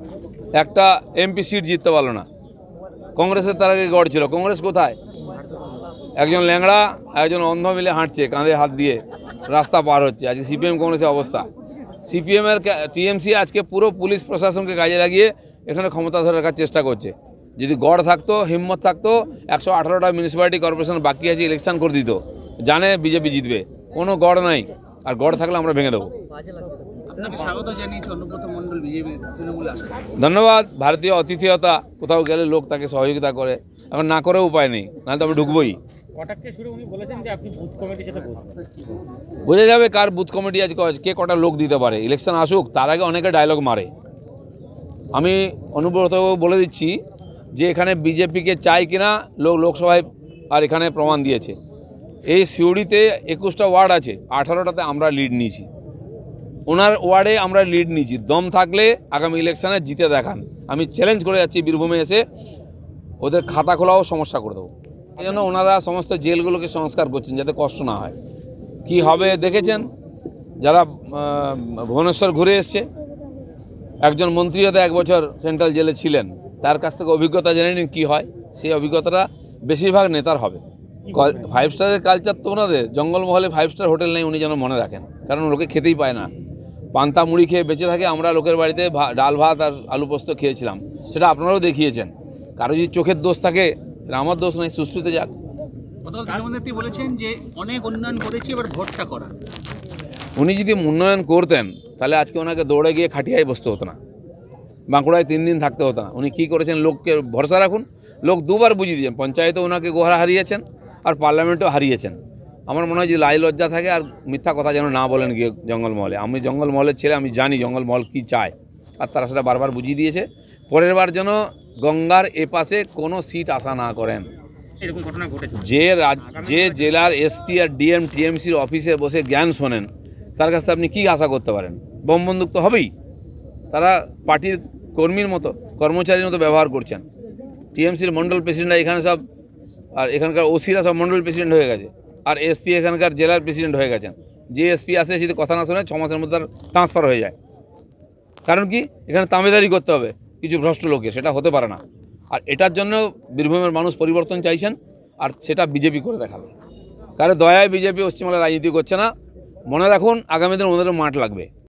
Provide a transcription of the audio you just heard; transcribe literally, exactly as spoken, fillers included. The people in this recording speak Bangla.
একটা এমপি সিট জিততে পারলো না। কংগ্রেসের তার আগে গড় ছিল, কংগ্রেস কোথায়? একজন ল্যাংড়া একজন অন্ধ মিলে হাঁটছে, কাঁধে হাত দিয়ে রাস্তা পার হচ্ছে। আজকে সিপিএম কংগ্রেসের অবস্থা। সিপিএমের টিএমসি আজকে পুরো পুলিশ প্রশাসনকে কাজে লাগিয়ে এখানে ক্ষমতা ধরে রাখার চেষ্টা করছে। যদি গড় থাকতো, হিম্মত থাকতো, একশো আঠারোটা মিউনিসিপ্যালিটি কর্পোরেশন বাকি আছে, ইলেকশন করে দিত। জানে বিজেপি জিতবে, কোনো গড় নাই। আর গড় থাকলে আমরা ভেঙে দেবো। ধন্যবাদ। ভারতীয় অতিথিয়তা, কোথাও গেলে লোক তাকে সহযোগিতা করে, এখন না করেও উপায় নেই, নাহলে তো আমি ঢুকবোই। বোঝা যাবে কার বুথ কমিটি আজ কে কটা লোক দিতে পারে। ইলেকশন আসুক, তার আগে অনেকে ডায়লগ মারে। আমি অনুব্রত বলে দিচ্ছি যে এখানে বিজেপিকে চাই কিনা লোক লোকসভায় আর এখানে প্রমাণ দিয়েছে। এই সিউড়িতে একুশটা ওয়ার্ড আছে, আঠারোটাতে আমরা লিড নিয়েছি। ওনার ওয়ার্ডে আমরা লিড নিয়েছি। দম থাকলে আগামী ইলেকশানে জিতে দেখান। আমি চ্যালেঞ্জ করে যাচ্ছি বীরভূমে এসে, ওদের খাতা খোলাও সমস্যা করে দেবো। এই জন্য ওনারা সমস্ত জেলগুলোকে সংস্কার করছেন যাতে কষ্ট না হয়। কি হবে দেখেছেন, যারা ভুবনেশ্বর ঘুরে এসছে, একজন মন্ত্রী হতে এক বছর সেন্ট্রাল জেলে ছিলেন, তার কাছ থেকে অভিজ্ঞতা জেনে নিন কী হয়। সেই অভিজ্ঞতাটা বেশিরভাগ নেতার হবে। ফাইভ স্টারের কালচার তো ওনাদের, জঙ্গলমহলে ফাইভ স্টার হোটেল নেই উনি যেন মনে রাখেন, কারণ লোকে খেতেই পায় না। পান্তা মুড়ি খেয়ে বেঁচে থাকে। আমরা লোকের বাড়িতে ডাল ভাত আর আলু পোস্ত খেয়েছিলাম, সেটা আপনারাও দেখিয়েছেন। কারো যদি চোখের দোষ থাকে সেটা আমার দোষ নয়, সুস্থতে যাক। বলেছেন যে অনেক উন্নয়ন করেছি, এবার ভোটটা করা। উনি যদি উন্নয়ন করতেন তাহলে আজকে ওনাকে দৌড়ে গিয়ে খাটিয়ায় বসতে হতো না, বাঁকুড়ায় তিন দিন থাকতে হতো না। উনি কী করেছেন, লোককে ভরসা রাখুন। লোক দুবার বুঝিয়ে দিয়েছেন, পঞ্চায়েতে ওনাকে গোহারা হারিয়েছেন আর পার্লামেন্টেও হারিয়েছেন। আমার মনে হয় যে লাই লজ্জা থাকে আর মিথ্যা কথা যেন না বলেন গিয়ে জঙ্গলমহলে। আমি জঙ্গলমহলের ছেলে, আমি জানি জঙ্গলমহল কী চায়, আর তারা সেটা বারবার বুঝিয়ে দিয়েছে। পরের বার যেন গঙ্গার এপাশে কোনো সিট আশা না করেন। যে যে জেলার এসপি আর ডিএম টিএমসির অফিসে বসে জ্ঞান শোনেন, তার কাছ থেকে আপনি কী আশা করতে পারেন? বোম বন্দুক তো হবেই। তারা পার্টির কর্মীর মতো, কর্মচারীর মতো ব্যবহার করছেন। টিএমসির মণ্ডল প্রেসিডেন্টরা এখানে সব, আর এখানকার ওসিরা সব মণ্ডল প্রেসিডেন্ট হয়ে গেছে, আর এসপি এখানকার জেলার প্রেসিডেন্ট হয়ে গেছেন। যে এসপি আসে যদি কথা না শোনে ছ মাসের মধ্যে তার ট্রান্সফার হয়ে যায়। কারণ কি, এখানে তাঁবেদারি করতে হবে কিছু ভ্রষ্ট লোকে, সেটা হতে পারে না। আর এটার জন্য বীরভূমের মানুষ পরিবর্তন চাইছেন, আর সেটা বিজেপি করে দেখাবে। কারণ দয়ায় বিজেপি পশ্চিমবাংলায় রাজনীতি করছে না। মনে রাখুন, আগামী দিন ওদের মাঠ লাগবে।